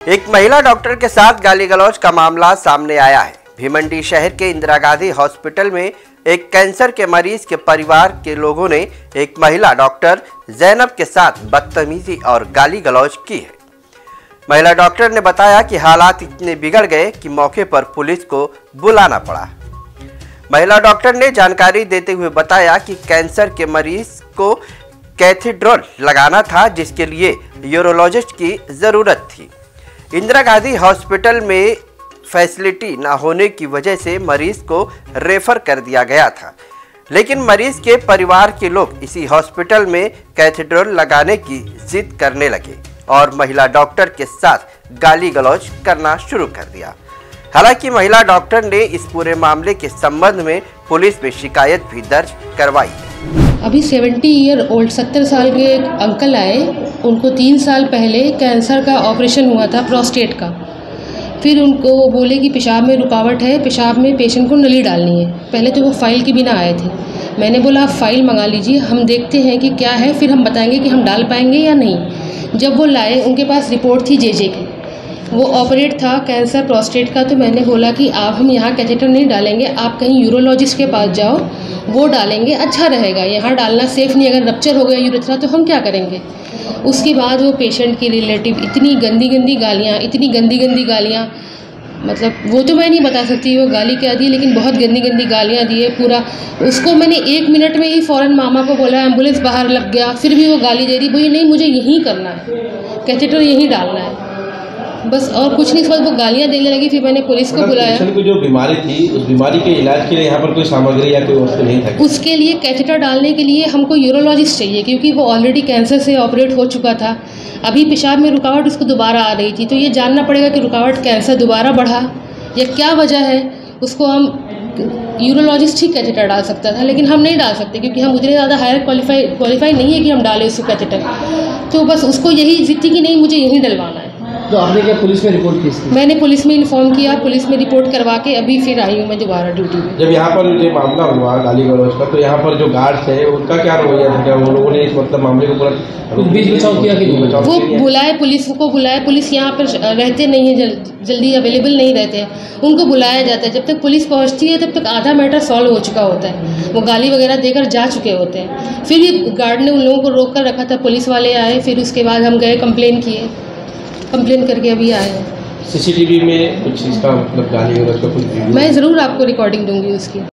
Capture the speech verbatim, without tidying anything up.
एक महिला डॉक्टर के साथ गाली गलौज का मामला सामने आया है। भिवंडी शहर के इंदिरा गांधी हॉस्पिटल में एक कैंसर के मरीज के परिवार के लोगों ने एक महिला डॉक्टर जैनब के साथ बदतमीजी और गाली गलौज की है। महिला डॉक्टर ने बताया कि हालात इतने बिगड़ गए कि मौके पर पुलिस को बुलाना पड़ा। महिला डॉक्टर ने जानकारी देते हुए बताया कि कैंसर के मरीज को कैथेड्रल लगाना था, जिसके लिए यूरोलॉजिस्ट की जरूरत थी। इंदिरा गांधी हॉस्पिटल में फैसिलिटी न होने की वजह से मरीज को रेफर कर दिया गया था, लेकिन मरीज के परिवार के लोग इसी हॉस्पिटल में कैथेड्रल लगाने की जिद करने लगे और महिला डॉक्टर के साथ गाली गलौज करना शुरू कर दिया। हालांकि महिला डॉक्टर ने इस पूरे मामले के संबंध में पुलिस में शिकायत भी दर्ज करवाई है। अभी सत्तर ईयर ओल्ड सत्तर साल के एक अंकल आए। उनको तीन साल पहले कैंसर का ऑपरेशन हुआ था, प्रोस्टेट का। फिर उनको बोले कि पेशाब में रुकावट है, पेशाब में पेशेंट को नली डालनी है। पहले तो वो फाइल के बिना आए थे। मैंने बोला आप फाइल मंगा लीजिए, हम देखते हैं कि क्या है, फिर हम बताएंगे कि हम डाल पाएंगे या नहीं। जब वो लाए, उनके पास रिपोर्ट थी जे जे की, वो ऑपरेट था कैंसर प्रोस्टेट का। तो मैंने बोला कि आप हम यहाँ कैथेटर नहीं डालेंगे, आप कहीं यूरोलॉजिस्ट के पास जाओ, वो डालेंगे, अच्छा रहेगा। यहाँ डालना सेफ़ नहीं, अगर रप्चर हो गया यूरेथ्रा तो हम क्या करेंगे। उसके बाद वो पेशेंट की रिलेटिव इतनी गंदी गंदी गालियाँ इतनी गंदी गंदी गालियाँ मतलब वो तो मैं नहीं बता सकती वो गाली क्या दी, लेकिन बहुत गंदी गंदी गालियाँ दिए। पूरा उसको मैंने एक मिनट में ही फ़ौरन मामा को बोला, एम्बुलेंस बाहर लग गया। फिर भी वो गाली दे रही, बोली नहीं मुझे यहीं करना है, कैथेटर यहीं डालना है, बस और कुछ नहीं। इस बाद वो गालियाँ देने लगी। फिर मैंने पुलिस को बुलाया। को जो बीमारी थी, उस बीमारी के इलाज के लिए यहाँ पर कोई सामग्री या कोई वस्तु नहीं था। उसके लिए कैथेटर डालने के लिए हमको यूरोलॉजिस्ट चाहिए, क्योंकि वो ऑलरेडी कैंसर से ऑपरेट हो चुका था। अभी पेशाब में रुकावट उसको दोबारा आ रही थी, तो ये जानना पड़ेगा कि रुकावट कैंसर दोबारा बढ़ा या क्या वजह है। उसको हम यूरोलॉजिस्ट ही कैथेटर डाल सकता था, लेकिन हम नहीं डाल सकते क्योंकि हम उतने ज़्यादा हायर क्वालिफाई क्वालिफाई नहीं है कि हम डालें उसको कैथेटर। तो बस उसको यही जिद थी कि नहीं मुझे यहीं डलवाना है। तो आपने क्या पुलिस में रिपोर्ट की इसकी? मैंने पुलिस में इन्फॉर्म किया, पुलिस में रिपोर्ट करवा के अभी फिर आई हूँ मैं दोबारा ड्यूटी में। जब यहाँ पर ये मामला हुआ गाली गलौज का, तो यहाँ पर जो गार्ड्स है उनका क्या रवैया था? क्या वो लोगों ने इस मतलब मामले को पूरा बीच बचाव किया कि नहीं? वो बुलाए, पुलिस को बुलाए। पुलिस यहाँ पर रहते नहीं है, जल, जल्दी अवेलेबल नहीं रहते हैं, उनको बुलाया जाता है। जब तक पुलिस पहुँचती है तब तक आधा मैटर सॉल्व हो चुका होता है। वो गाली वगैरह देकर जा चुके होते हैं। फिर भी गार्ड ने उन लोगों को रोक कर रखा था, पुलिस वाले आए, फिर उसके बाद हम गए, कंप्लेन किए, कंप्लेन करके अभी आए हैं। सीसीटीवी में कुछ इसका मतलब गाली गलौज का कुछ? मैं ज़रूर आपको रिकॉर्डिंग दूंगी उसकी।